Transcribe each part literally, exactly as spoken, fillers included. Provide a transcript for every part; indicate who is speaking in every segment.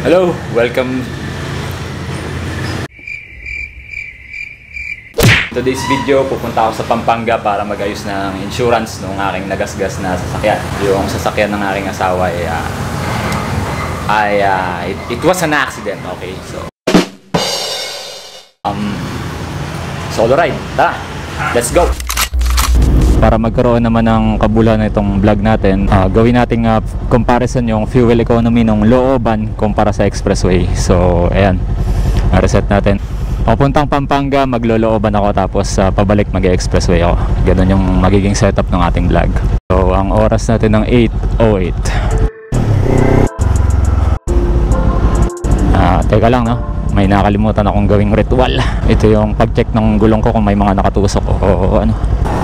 Speaker 1: Hello, welcome. Today's video, pupunta ako sa Pampanga para mag-ayos ng insurance ng aking nagasgas na sasakyan. Yung sasakyan ng aking asawa ay, uh, ay uh, it, it was an accident, okay? So, um, solo ride, tara, let's go! Para magkaroon naman ng kabuluhan na itong vlog natin, uh, gawin nating uh, comparison yung fuel economy ng looban kumpara sa expressway. So ayan, reset natin. Papuntang Pampanga, maglolooban ako, tapos uh, pabalik mag-expressway ako. Ganun yung magiging setup ng ating vlog. So ang oras natin ng eight oh eight. uh, Teka lang, no? May nakalimutan akong gawing ritual. Ito yung pag-check ng gulong ko kung may mga nakatusok o, o, o ano.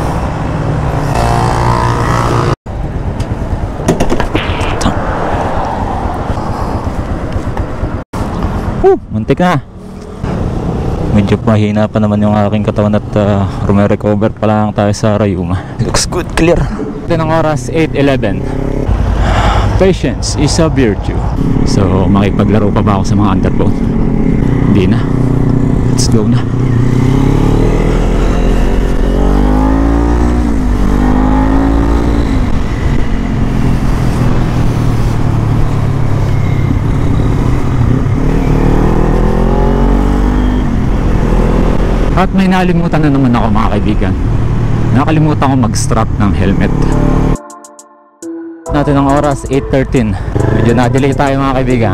Speaker 1: Woo! Muntik na. Medyo mahina pa naman yung aking katawan at uh, rume-recover pa lang tayo sa Rayuma. Looks good, clear. Ito ng oras eight eleven. Patience is a virtue. So makipaglaro pa ba ako sa mga underbone? Hindi na. Let's go na. At may nalimutan na naman ako, mga kaibigan. Nakalimutan ko mag-strap ng helmet. Natin ang oras eight thirteen. Medyo na-delay tayo, mga kaibigan.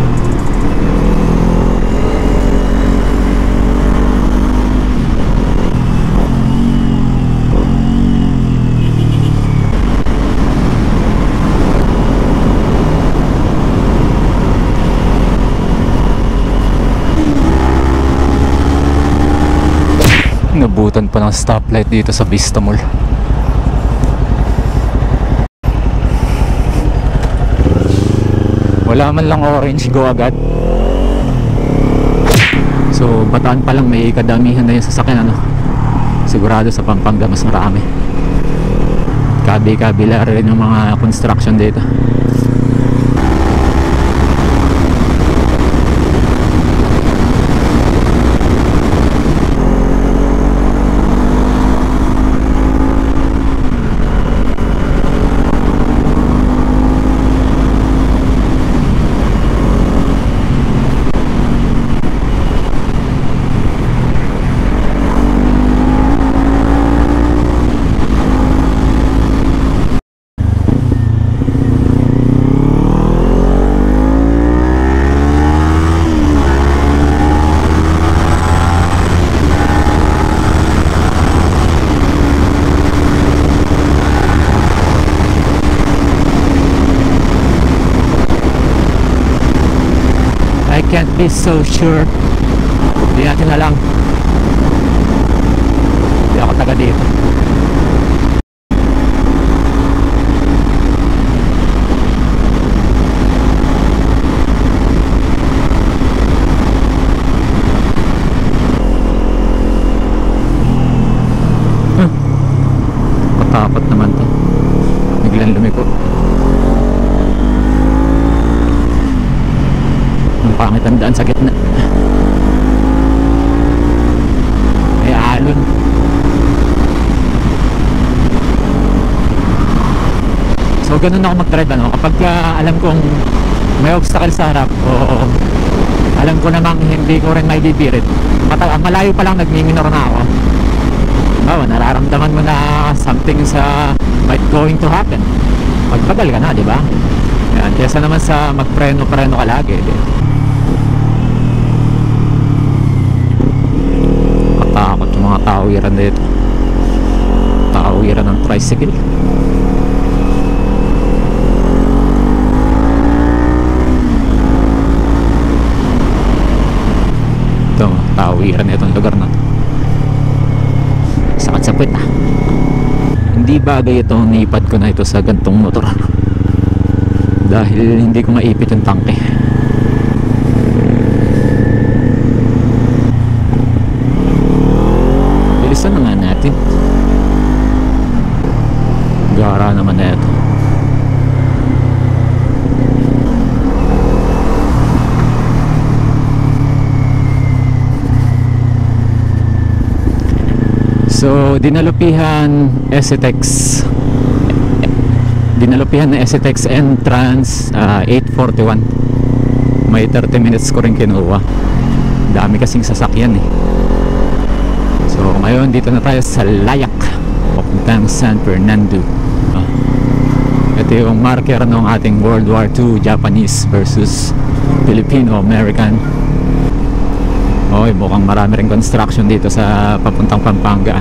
Speaker 1: Nabutan pa ng stoplight dito sa Vista Mall. Wala man lang orange, go agad. So Bataan pa lang may kadamihan na yung sasakyan, ano? Sigurado sa Pampanga mas marami. Kabi-kabila rin yung mga construction dito. Can't be so sure. Hindi natin na lang. Hindi ako taga dito. Huh. Patakot naman to. Biglang lumiko. Pangit ang daan sa gitna. May alon. So ganun ako mag-drive, ano? Kapag uh, alam kong may obstacle sa harap, o alam ko namang hindi ko rin may bibirit, malayo pa lang nagmiminor na ako. Oh, nararamdaman mo na something sa might going to happen. Magpagal ka na, di ba? Yan, kesa naman sa magpreno-preno ka lagi, di? Takot yung mga tawiran dito. Tawiran ng tricycle. Ito, tawiran itong lugar na to. Sakit sa puwet, ah. Hindi bagay itong naipad ko na ito sa gantong motor, dahil hindi ko maipit yung tangke. Bilisan na nga natin. Gara naman na ito. Dinalupihan Esitex. Dinalupihan na Esitex entrance, uh, eight forty-one. May thirty minutes ko rin kinuha. Dami kasing sasakyan eh. So ngayon dito na tayo sa Layak, papuntang San Fernando. uh, Ito yung marker ng ating World War Two Japanese versus Filipino-American. Oy, mukhang marami rin construction dito sa papuntang Pampanga.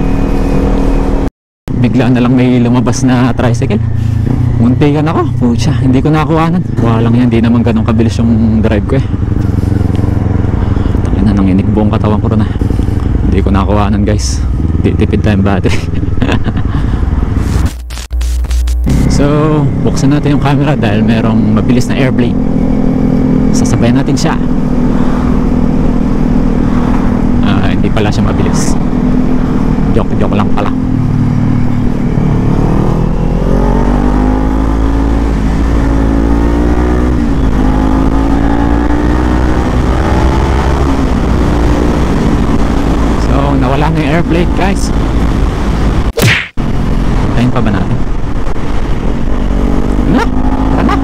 Speaker 1: Bigla na lang may lumabas na tricycle. Muntikan ako, pucha, hindi ko nakuhanan. Walang yan, hindi naman ganun kabilis yung drive ko eh. Takin na, nanginig buong katawan ko rin na. Hindi ko nakuhanan guys. Tipid tayong battery. So, buksan natin yung camera dahil merong mabilis na airplane. Sasabayan natin siya. Ah, hindi pala siya mabilis. Joke, joke lang pala. Nawala na yung airplane guys. Tayin pa ba natin? Na! Tara na!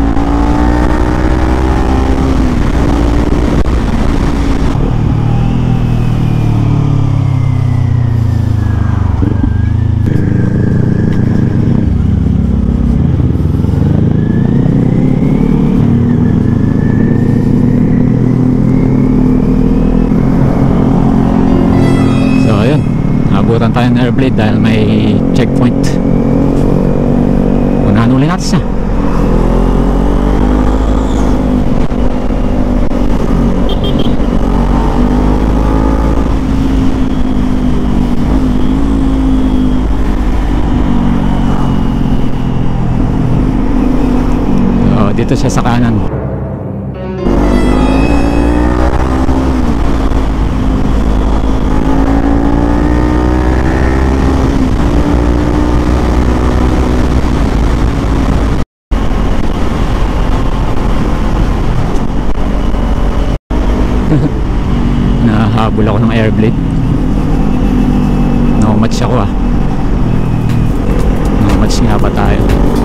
Speaker 1: Abutan tayo ng airblade dahil may checkpoint. Unahan ulit natin siya. So, dito siya sa kanan. Nahabol ako ng airblade. No match ako ah. No match nga ba tayo?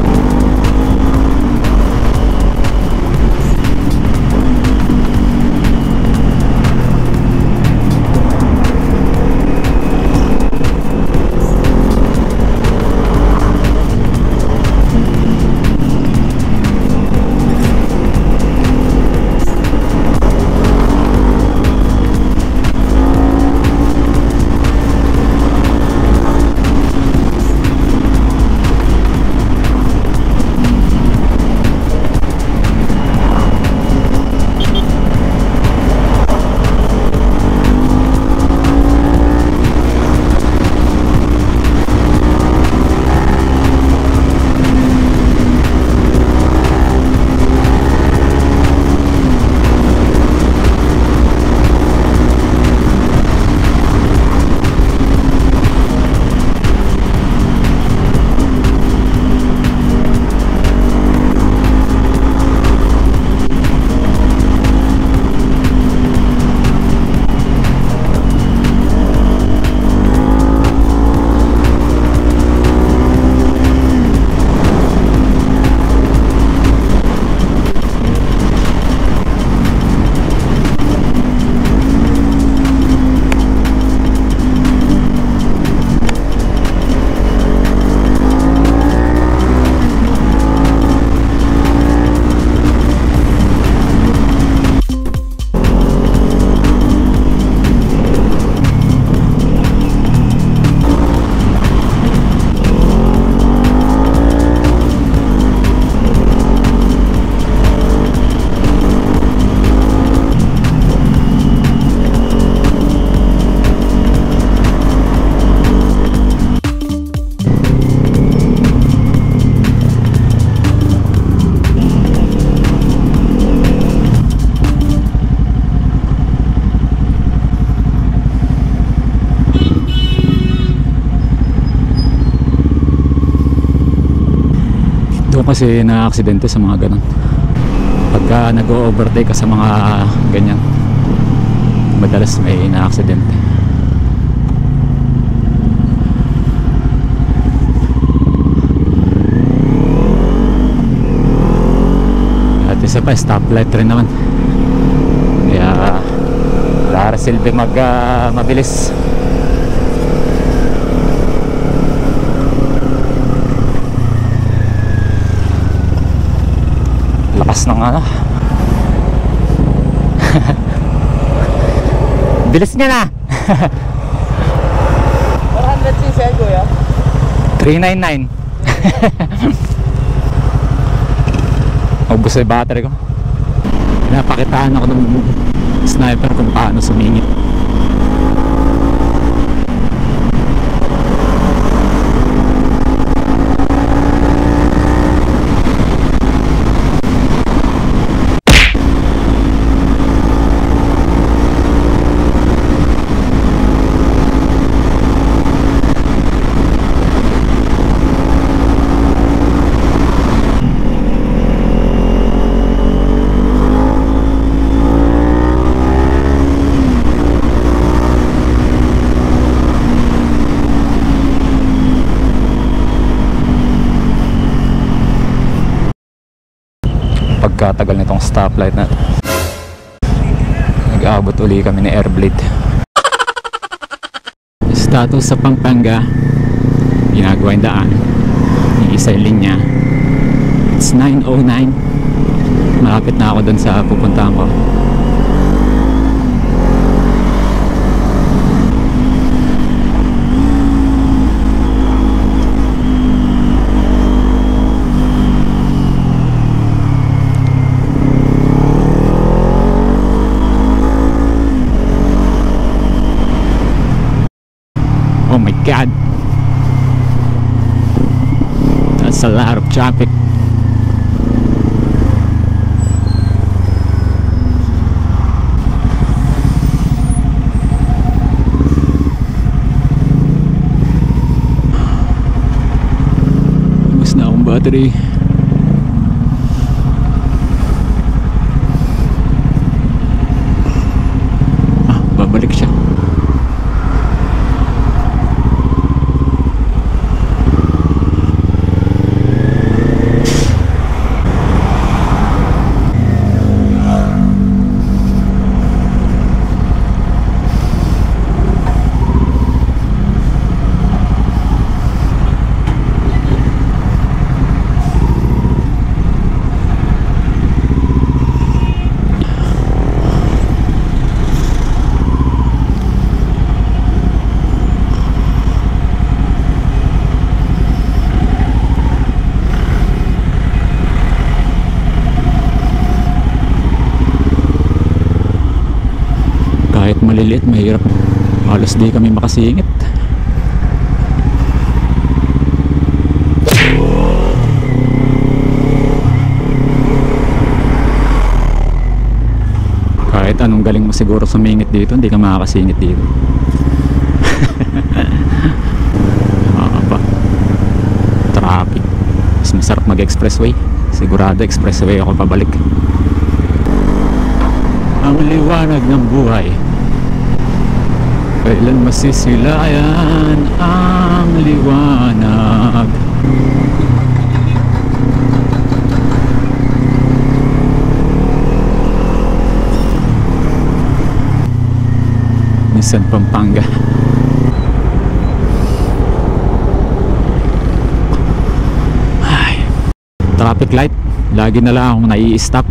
Speaker 1: Kasi na-aksidente sa mga ganun pagka nag-overtake ka sa mga ganyan, madalas may na-aksidente. Isa pa, stoplight rin naman. Kaya wala rin silbi mag uh, mabilis. Lakas ng ano. Bilis niya na.
Speaker 2: one hundred c c kuya?
Speaker 1: three ninety-nine. Ubus yung battery ko. Napakitaan ako ng sniper kung paano sumingit. Pagkatagal nitong stoplight na nag-aabot uli kami ni Airblade. Status sa Pampanga, ginagawa yung daan, yung isa yung linya. It's nine oh nine. Malapit na ako dun sa pupuntahan ko. Oh my God, that's a lot of traffic. Ubus na akong battery. Ah, babalik siya. Kahit maliliit, mahirap. Halos di kami makasingit. Kahit anong galing mo siguro sumingit dito, hindi ka makakasingit dito. Makakapa. Traffic. Mas masarap mag-expressway. Sigurado expressway ako pabalik. Ang liwanag ng buhay, kailan masisilayan ang liwanag? Minsan Pampanga. Ay, traffic light, lagi na lang akong nai-stop.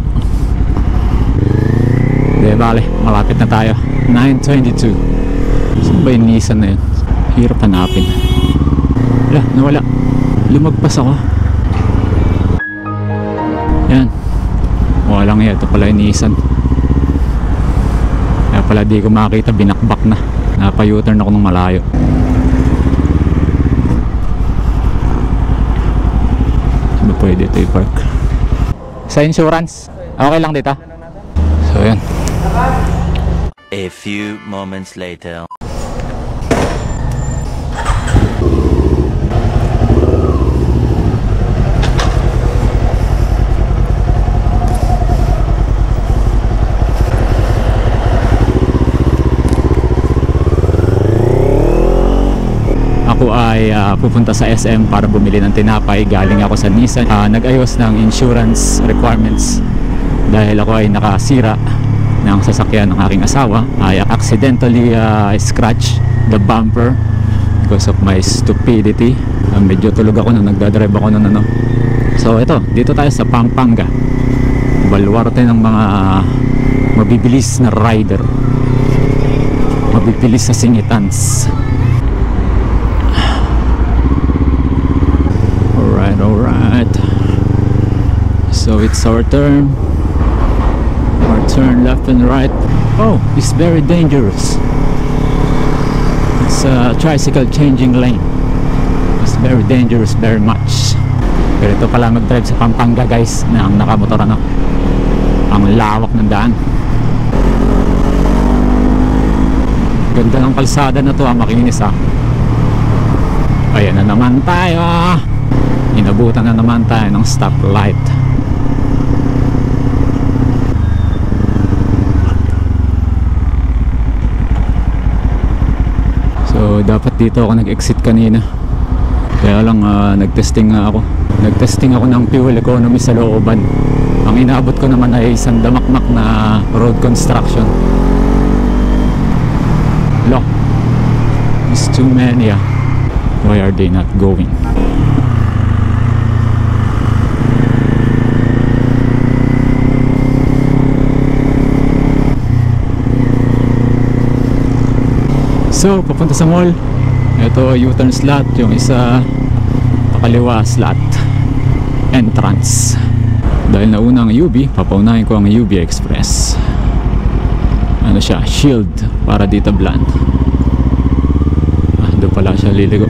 Speaker 1: Di bale, malapit na tayo. Nine twenty-two. Saan ba yung Nissan na yun? Hirap hanapin. Wala, nawala. Lumagpas ako. Yan. Walang yan. Ito pala yung Nissan. Kaya pala di ko makakita. Binakbak na. Napa-U-turn ako ng malayo. Saan ba pwede ito i-park? Sa insurance. Okay lang dito. So yan.
Speaker 3: A few moments later.
Speaker 1: Ako ay uh, pupunta sa S M para bumili ng tinapay. Galing ako sa Nissan. Uh, nag-ayos ng insurance requirements dahil ako ay nakasira ng sasakyan ng aking asawa. I accidentally uh, scratched the bumper because of my stupidity. Uh, medyo tulog ako nung nagdadrive ako nun ano. So ito, dito tayo sa Pampanga, baluarte ng mga mabibilis na rider, mabibilis na singitans. Alright, alright. So it's our turn. Our turn left and right. Oh, it's very dangerous. It's a tricycle changing lane. It's very dangerous, very much. Pero ito pala mag-drive sa Pampanga guys, na ang nakamotor ano. Ang lawak ng daan. Ganda ng kalsada na to, ah, makinis ah. Ayan na naman tayo. Inabutan na naman tayo ng stoplight. So dapat dito ako nag-exit kanina. Kaya lang uh, nag-testing nga ako. Nag-testing ako ng fuel economy sa looban. Ang inaabot ko naman ay isang damakmak na road construction. Look, it's too many ah. Why are they not going? So, papunta sa mall. Ito, U-turn slot. Yung isa, pakaliwa slot. Entrance. Dahil nauna ang U B, papaunahin ko ang U B Express. Ano siya? Shield. Para dito bland. Ah, doon pala siya liligo.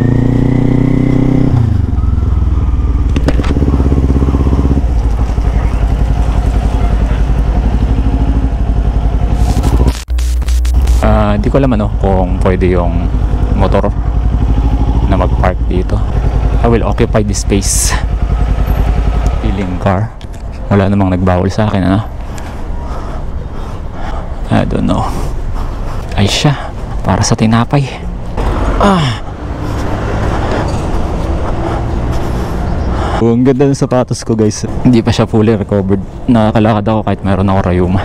Speaker 1: Hindi uh, ko alam ano kung pwede yung motor na mag-park dito. I will occupy this space. Feeling car. Wala namang nagbawal sa akin ano. I don't know. Ay siya, para sa tinapay. Ah. Oh, ang ganda ng sapatos ko guys. Hindi pa siya fully recovered. Nakakalakad ako kahit meron ako rayuma.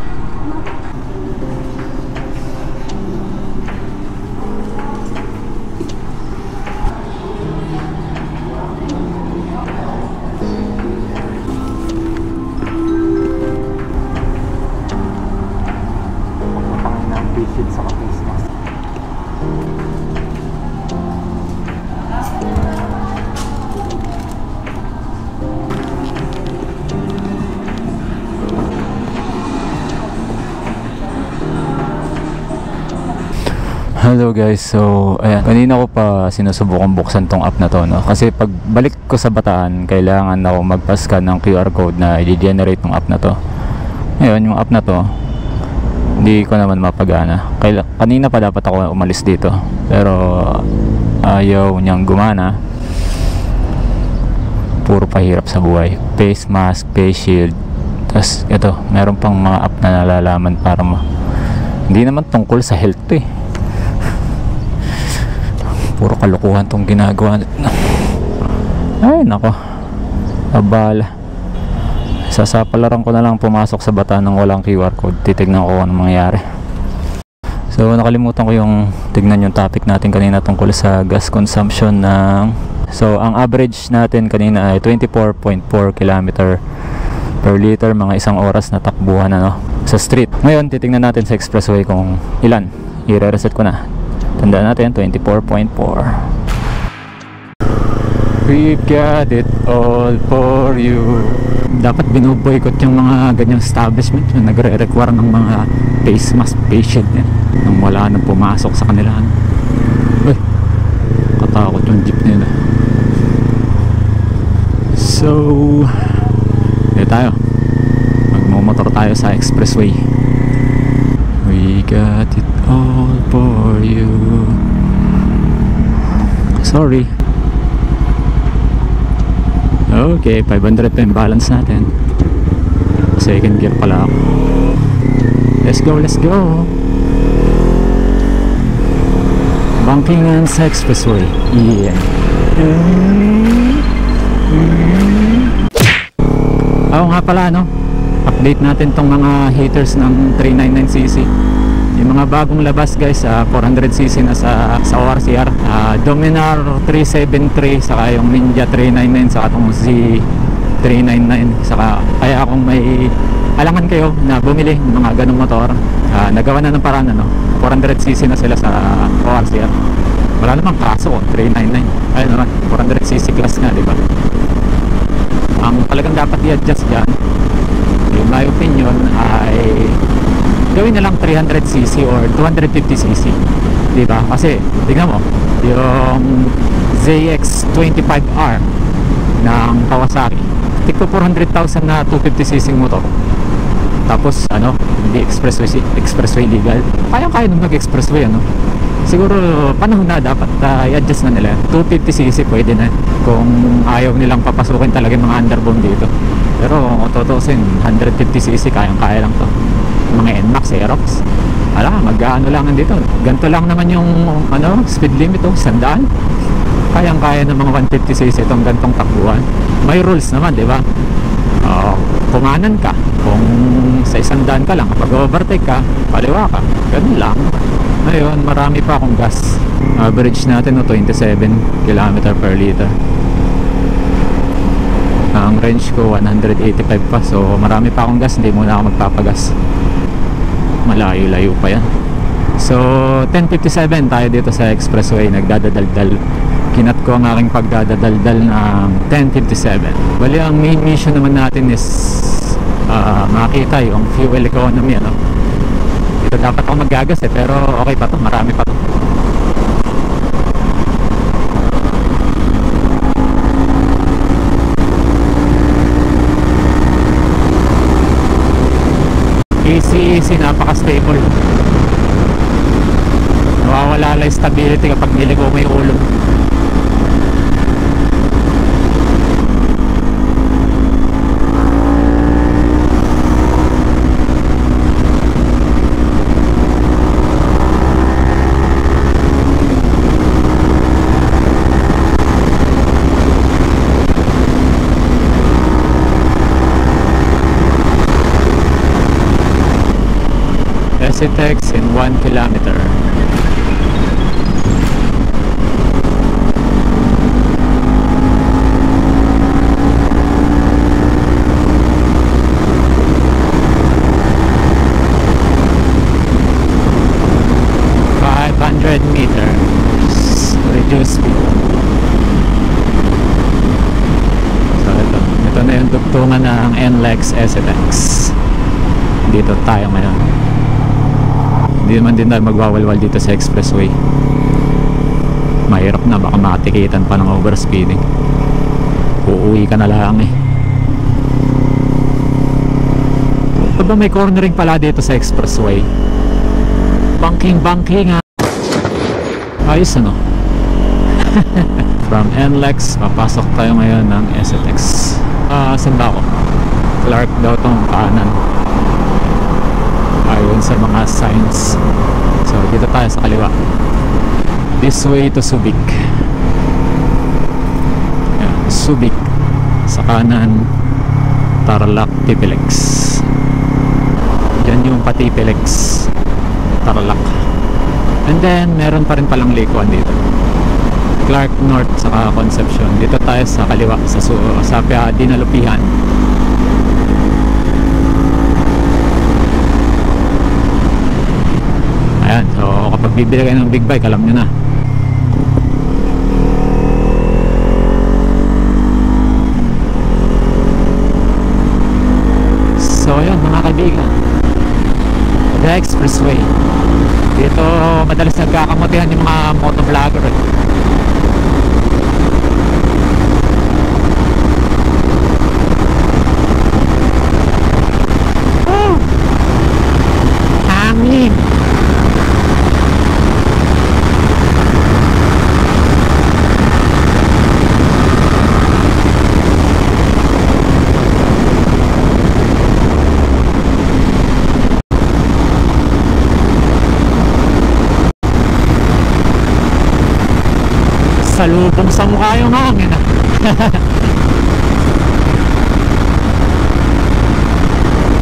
Speaker 1: Hello guys, so ayan, kanina ko pa sinusubukan buksan tong app na to no? Kasi pag balik ko sa Bataan, kailangan ako magpa-scan ng Q R code na i-generate ng app na to. Ngayon, yung app na to hindi ko naman mapagana. Kaila, kanina pa dapat ako umalis dito, pero ayaw niyang gumana. Puro pahirap sa buhay. Face mask, face shield. Tapos ito, meron pang mga app na nalalaman para mo. Hindi naman tungkol sa health to eh. Puro kalukuhan tong ginagawa. Ay nako, abala. Sasapalaran ko na lang pumasok sa Bataan ng walang Q R code. Titignan ko kung anong mangyayari. So nakalimutan ko yung tignan yung topic natin kanina tungkol sa gas consumption ng, so ang average natin kanina ay twenty-four point four kilometer per liter, mga isang oras na takbuhan ano, sa street. Ngayon titignan natin sa expressway kung ilan. I-reset ko na. Tandaan natin, twenty-four point four. We've got it all for you. Dapat binuboycott yung mga ganyang establishment yung nagre-require ng mga face mask, face shield yan, nang wala nang pumasok sa kanila. Uy, katakot yung jeep nila. So dito tayo, magmumotor tayo sa expressway. We got it all for you. Sorry. Okay, five hundred pa yung balance natin. Second gear pala ako. Let's go, let's go. Bankingan sa expressway. Yeah. Oo nga pala no, Update natin tong mga haters ng three ninety-nine c c. Yung mga bagong labas guys, uh, four hundred c c na sa, sa O R C R, uh, Dominar three seventy-three, saka yung Ninja three ninety-nine, saka itong Z three ninety-nine. Saka kaya kung may alangan kayo na bumili ng mga ganong motor, uh, nagawa na ng paraan, ano, four hundred c c na sila sa O R C R. Wala namang kaso kung three ninety-nine. Ayun naman, four hundred c c class nga, diba? Ang talagang dapat i-adjust dyan, in my opinion, ay gawin na lang three hundred c c or two fifty c c, diba? Kasi tingnan mo yung Z X twenty-five R ng Kawasaki, tigpo four hundred thousand na two fifty c c motor, tapos ano, hindi expressway, expressway legal. Kaya kaya nung nag-expressway, ano, siguro panahon na dapat uh, i-adjust na nila. Two fifty c c pwede na kung ayaw nilang papasukin talaga yung mga underbone dito. Pero kung tutusin, one fifty c c kayang kaya lang to. Mga N MAX, Aerox, ala, mag-ano lang dito. Ganito lang naman yung ano, speed limit, oh, sandaan. Kayang kaya ng mga one fifty c c itong gantong takbuhan. May rules naman, di ba? Uh, kumanan ka, kung sa isang daan ka lang, kapag overtake ka, paliwa ka, ganun lang. Ngayon, marami pa akong gas. Average natin, no, twenty-seven kilometers per liter. Ang range ko one eighty-five pa, so marami pa akong gas, hindi muna ako magpapagas. Malayo-layo pa yan. So ten fifty-seven tayo dito sa expressway, nagdadadaldal. Kinat ko ang aking pagdadadaldal ng ten fifty-seven. Bali, ang main mission naman natin is uh, makita yung fuel economy, ano. Dito dapat ako magagas eh, pero okay pa to, marami pa to. Easy easy, napaka-stable. Nawawala lang stability kapag niligaw mo yung ulo. Esitex in one kilometer. five hundred meters. Reduce speed. So ito, ito na yung dugtungan ng N LEX Esitex. Dito tayo ngayon. Hindi naman din tayo magwawalwal dito sa expressway. Mahirap na, baka matikitan pa ng overspeeding. Uuwi ka na lang eh. Ito ba may cornering pala dito sa expressway? Banking banking ha. Ayos ano. From N LEX papasok tayo ngayon ng Esitex. Ah, uh, saan ba ako? Clark daw tong kanan, ayon sa mga signs. So dito tayo sa kaliwa, this way to Subic. Ayan, Subic. Sa kanan, Tarlac, Tipilex. Yan yung Patipilex, Tarlac. And then meron pa rin palang likuan dito, Clark North saka Concepcion. Dito tayo sa kaliwa, sa, sa Dinalupihan. Ayan, so kapag bibili kayo ng big bike, alam nyo na. So yun mga kaibigan, the expressway. Dito madalas nagkakamutihan yung mga motovlogger eh. Oh! Hangin! Salubong sa mukha yung hangin ah.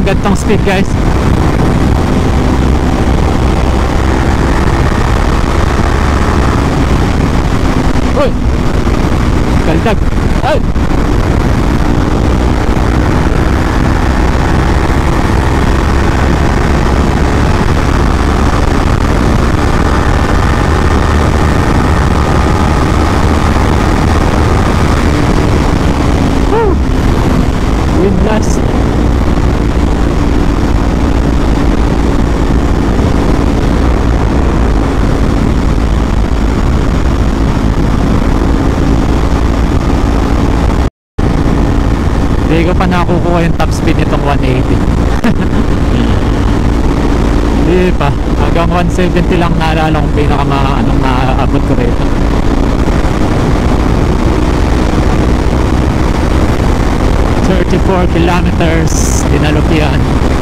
Speaker 1: ng gantong speed guys. Uy! Kaldag! Ay! Woo! Windlass! Hindi ko pa nakukuha yung top speed nitong one eighty. Hindi pa. Hanggang one seventy lang naalala kung pinaka ma anong naaabot ko rito. thirty-four kilometers dinalupian.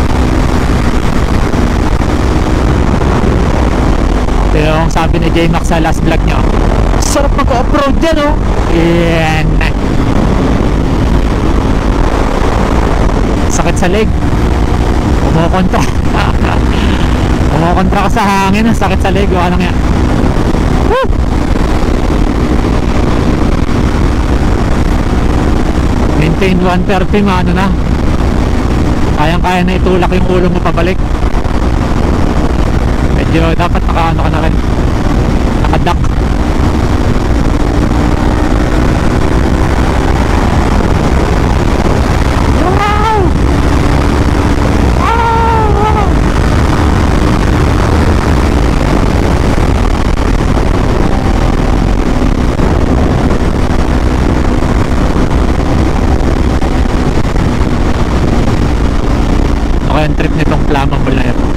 Speaker 1: Ito yung sabi ni J-Max sa last vlog nyo. Sarap mag-off-road dyan oh. Yan. Sakit sa leg. Umukontra. Umukontra ka sa hangin. Sakit sa leg. Ano nga. Woo! Maintain one thirty. Ano na. Kayang-kaya na itulak yung ulo mo pabalik. Medyo dapat naka ano ka na rin. Nakadak. Yung trip nitong flammable na ito.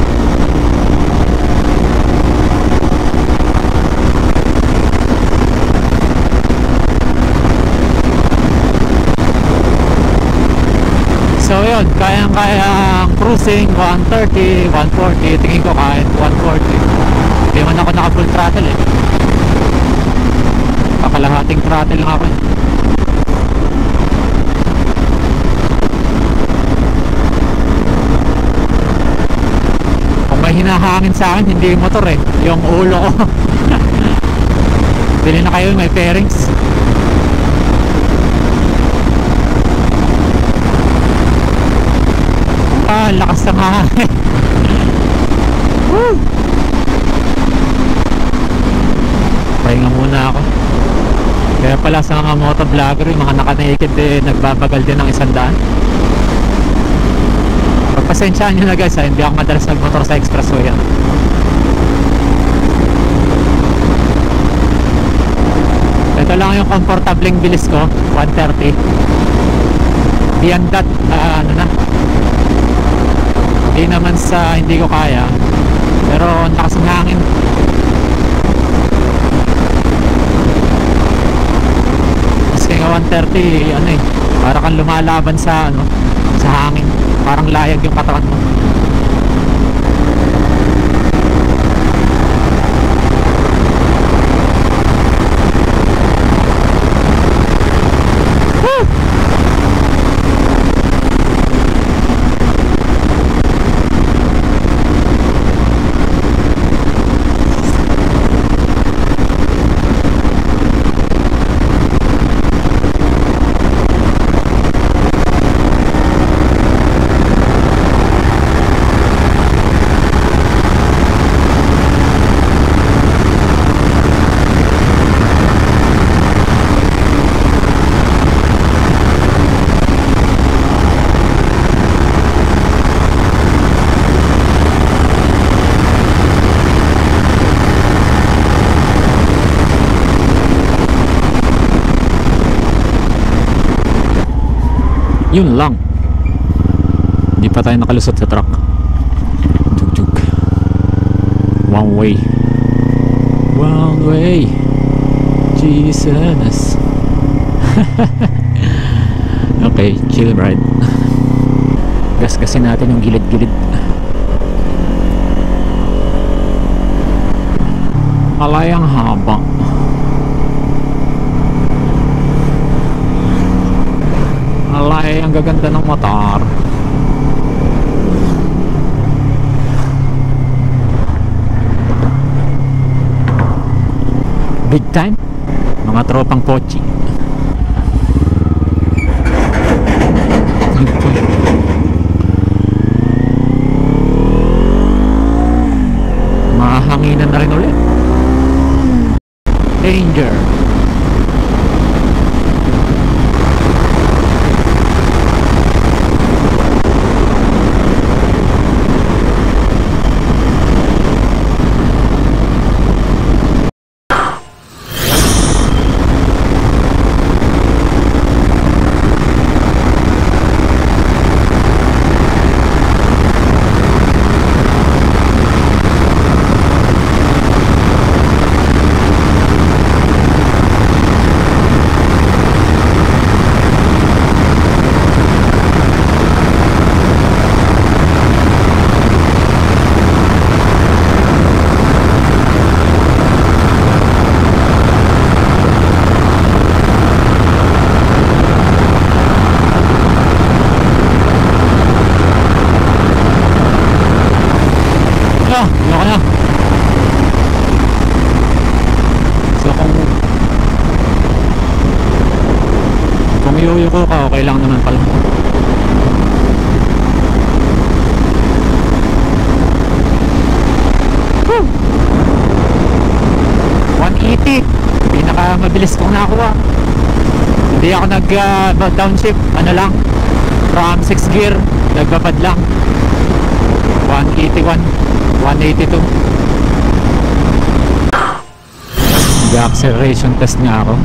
Speaker 1: So yun, kayang-kaya cruising one thirty, one forty. Tingin ko kahit one forty. Hindi man ako naka full throttle eh. Kakalahating throttle lang ako eh. May hinahangin sa akin, hindi yung motor eh, yung ulo ko. Bili na kayo, may fairings. Ah, lakas ng hangin. Woo! Pahinga muna ako. Kaya pala sa mga motovlogger, yung mga naka-naked eh, nagbabagal din ng isang daan. Pagpasensyaan nyo na guys ha, hindi ako madalas nagmotor sa expressway yan. Ito lang yung komportableng bilis ko, one thirty. Beyond that, uh, ano na, hindi naman sa hindi ko kaya, pero lakas ng hangin. Kasi nga one thirty, ano eh, para kang lumalaban sa ano, sa hangin. Parang layag yung katawan mo. Woo! Yun lang. Hindi pa tayo nakalusot sa truck. Jug-jug. One way. One way. Jesus. Okay, chill ride. Gas-gasin natin yung gilid-gilid. Malayang haba. Alay, ang gaganda ng motor. Big time. Mga tropang pochi. Mahanginan na rin ulit. Danger. Yuyuko ka, okay lang naman pala. Woo! one eighty, pinaka mabilis kong nakuha. Hindi ako nag uh, downshift, ano lang, from six gear, nagbabad lang. one eighty-one, one eighty-two. Nag-acceleration test nga ako.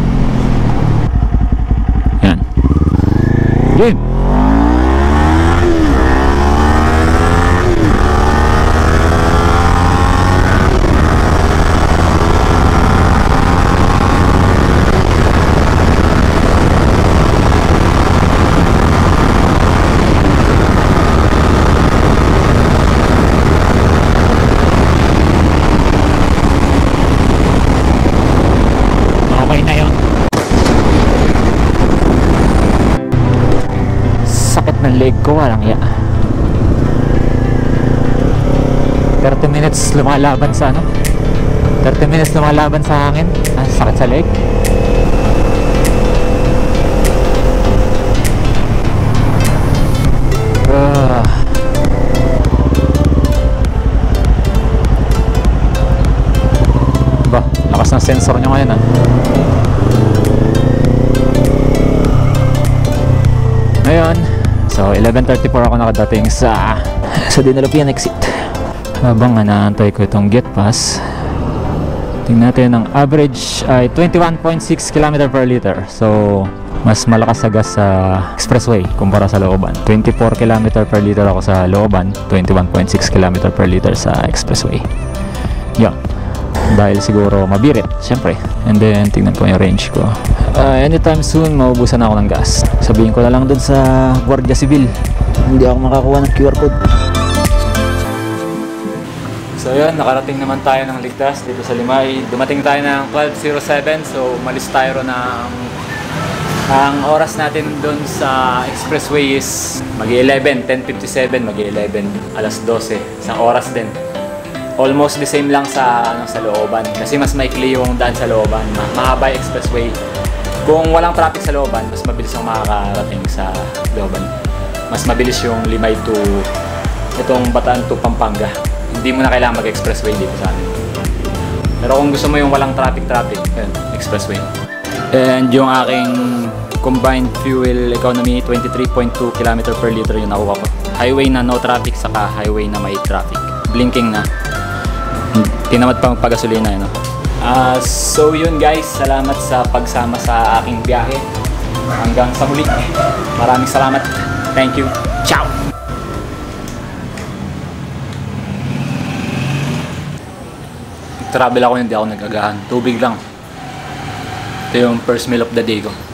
Speaker 1: Game. Okay na yun. Ng leg ko, walang ya. thirty minutes lumalaban sa ano? thirty minutes lumalaban sa hangin. Ah, sakit sa leg. Uh. Ba, lakas ng sensor nyo ngayon ah. Ngayon, so eleven thirty-four ako nakadating sa sa Dinalopian exit. Habang naantay ko itong get pass, tingnan natin ang average ay twenty-one point six kilometers per liter. So mas malakas sa gas sa expressway kumpara sa looban. twenty-four kilometers per liter ako sa looban, twenty-one point six kilometers per liter sa expressway. Yan. Dahil siguro mabirit, syempre. And then tingnan ko yung range ko. Uh, anytime soon maubusan ako ng gas. Sabihin ko na lang dun sa Guardia Civil, hindi ako makakuha ng Q R code. So yun, nakarating naman tayo ng ligtas dito sa Limay. Dumating tayo ng twelve oh seven. So umalis tayo ng ang oras natin dun sa expressway is mag-eleven, ten fifty-seven, mag-eleven, alas twelve, isang oras din. Almost the same lang sa ano, sa looban kasi mas maikli yung daan sa looban. Mahaba yung expressway. Kung walang traffic sa looban, mas mabilis ang makakarating sa looban. Mas mabilis yung Limay to itong Bataan to Pampanga. Hindi mo na kailangan mag-expressway dito sa amin. Pero kung gusto mo yung walang traffic-traffic, yun, expressway. And yung aking combined fuel economy, twenty-three point two kilometers per liter yung nakuha ko. Highway na no traffic, saka highway na may traffic. Blinking na. Tinamad pa magpagasolina yun, no? Uh, so yun guys, salamat sa pagsama sa aking biyahe. Hanggang sa muli. Maraming salamat. Thank you. Ciao! Travel ako, hindi ako nagagahan. Tubig lang. Ito yung first meal of the day ko.